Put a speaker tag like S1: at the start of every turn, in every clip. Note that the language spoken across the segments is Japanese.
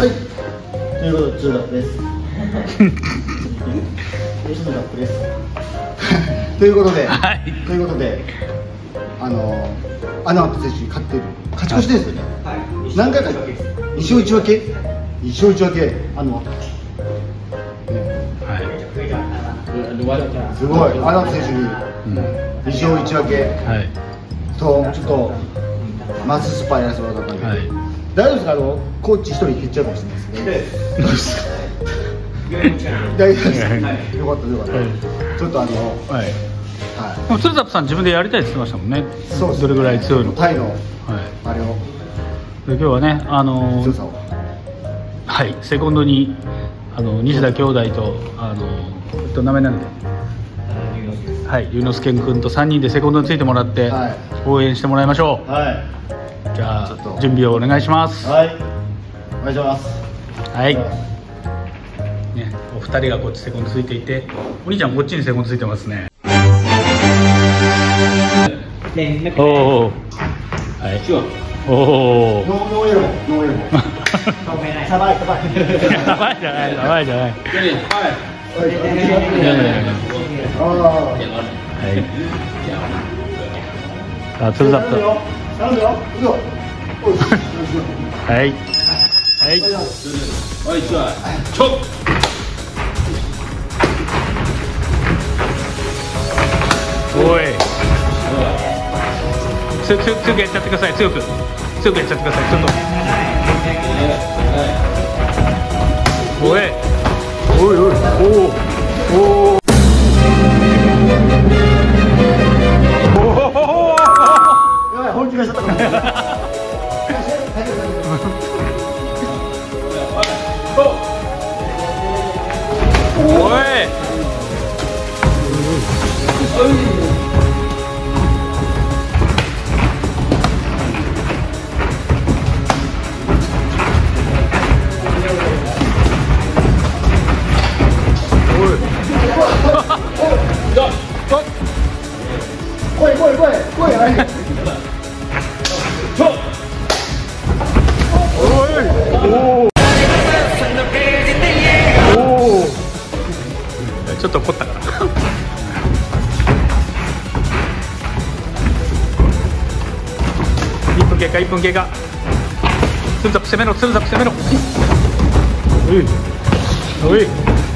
S1: はい。ということで、2ラップです。2ラップです。ということで、アナウント選手に勝っている、勝ち越しですよね。はい。何回か2勝1分け、2勝1分け、すごい、アナウント選手に2勝1分けと、ちょっとマススパイやらせてもらったんで、大丈夫ですか、コーチ1人減っちゃうかもしれないですね。大丈夫です。よかったよかった。ちょっと
S2: 鶴田さん自分でやりたいって言ってましたもんね。そうどれぐらい強いの
S1: タイのあれを。
S2: 今日はね
S1: 強さを。
S2: はい、セコンドに西田兄弟と名前なんで、はい、龍之介君と3人でセコンドについてもらって応援してもらいましょう。はい。じゃあ準備をお願いします。
S1: はい。お願いします。
S2: はい。ね、お二人がこっちセコンドついていて、お兄ちゃんこっちにセコンドついてますね。おお。はい。おお。
S1: ノーエロー。サバイじゃない。
S2: はい。あ、鶴田さん。はい。おい。強くやっちゃってください。強くやっちゃってください。ちょっと。おい。
S1: 本気出しちゃったか
S2: ちょっと怒ったから。1分経過。鶴田攻めろ。おい。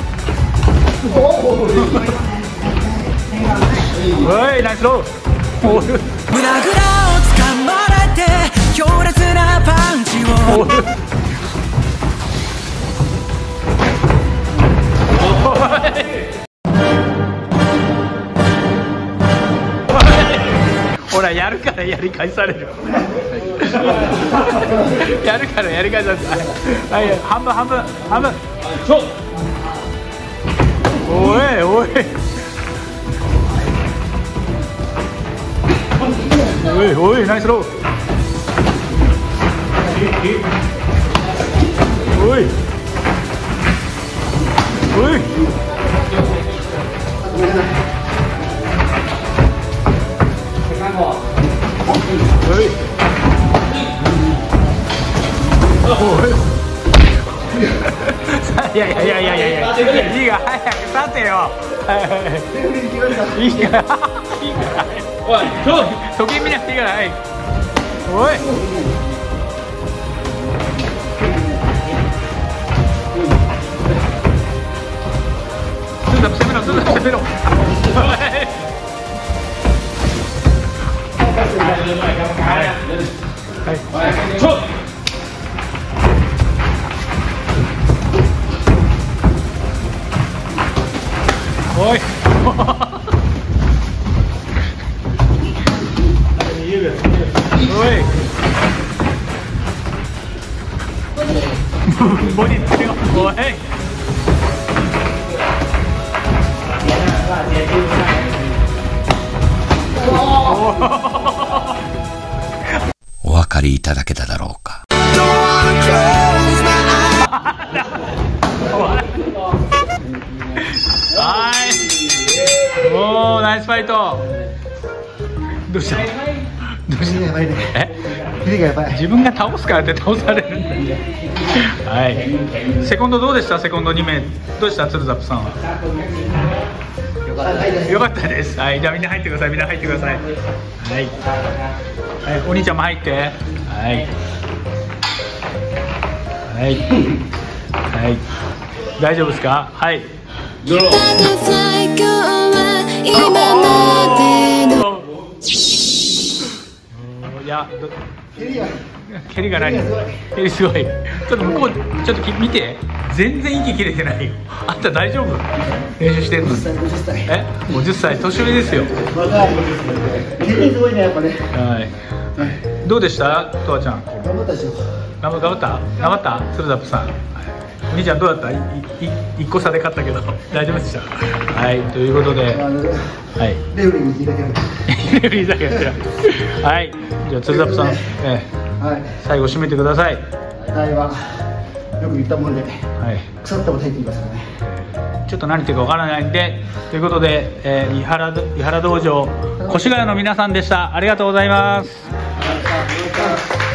S2: ナイスロー。
S3: 胸ぐらを掴まれて強烈なパンチを。ほら、やるからやり返される。やるからやり返される。はい、半分。おい、ナイスロー。おい。いや、いいが早く立てよ。いいから。おい、時計見なくていいから。はい。おい。攻めろ。おい。ボディつけよ。おい。
S4: お分かりいただけただろうか。
S2: はい。おー、ナイスファイト。どうした？
S1: やばいね。 蹴りがやばい。
S2: 自分が倒すからって倒されるんだよ。はい。セコンドどうでした？セコンド2名どうでした？ツルザップさんは。よかったです。はい、じゃあみんな入ってください。みんな入ってください。はい。はい、お兄ちゃんも入って。はい。はい。はい。大丈夫ですか？はい。どうぞ。いや、蹴りが何？蹴りすごい。ちょっと向こう、ちょっと見て。全然息切れてないよ。あんた大丈夫？練習してんの？え？50歳年上ですよ。
S1: 蹴りすごいね、やっぱね。
S2: はい。どうでした？とわちゃん。
S1: 頑張ったでしょ。
S2: 頑張った？ツルザップさん。お兄ちゃんどうだった？1個差で勝ったけど大丈夫でした？はい、ということで、はい。
S1: レフリーに聞いたけど。
S2: レフリーだけど。はい、じゃあツルザップさん、はい。最後締めてください。
S1: 大はよく言ったもんで、
S2: はい。
S1: 腐ったこと入ってきますからね。
S2: ちょっと何言ってるかわからないんで、ということで、井原道場越谷の皆さんでした。ありがとうございます。